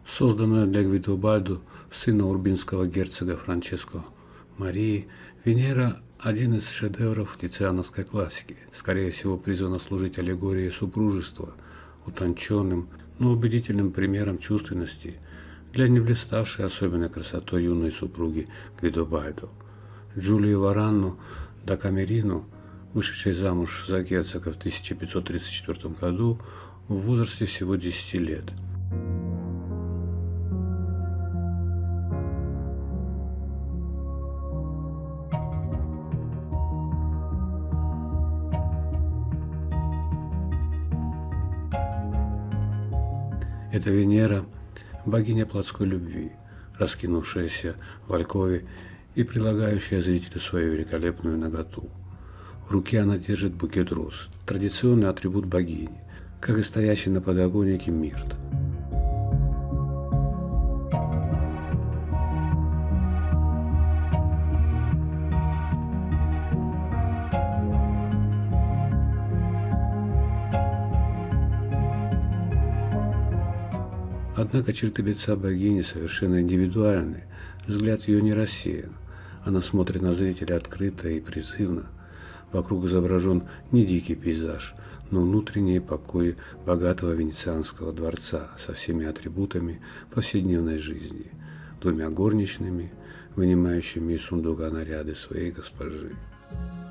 Созданная для Гвидобальдо, сына урбинского герцога Франческо Марии, Венера – один из шедевров тициановской классики, скорее всего призвана служить аллегорией супружества, утонченным, но убедительным примером чувственности для не блиставшей особенной красотой юной супруги Гвидобальдо. Джулии Варанно да Камерино, вышедшей замуж за герцога в 1534 году в возрасте всего 10 лет. Это Венера – богиня плотской любви, раскинувшаяся в алькове и предлагающая зрителю свою великолепную наготу. В руке она держит букет роз, традиционный атрибут богини, как и стоящий на подоконнике мирт. Однако черты лица богини совершенно индивидуальны, взгляд ее не рассеян. Она смотрит на зрителя открыто и призывно. Вокруг изображен не дикий пейзаж, но внутренние покои богатого венецианского дворца со всеми атрибутами повседневной жизни, двумя горничными, вынимающими из сундука наряды своей госпожи.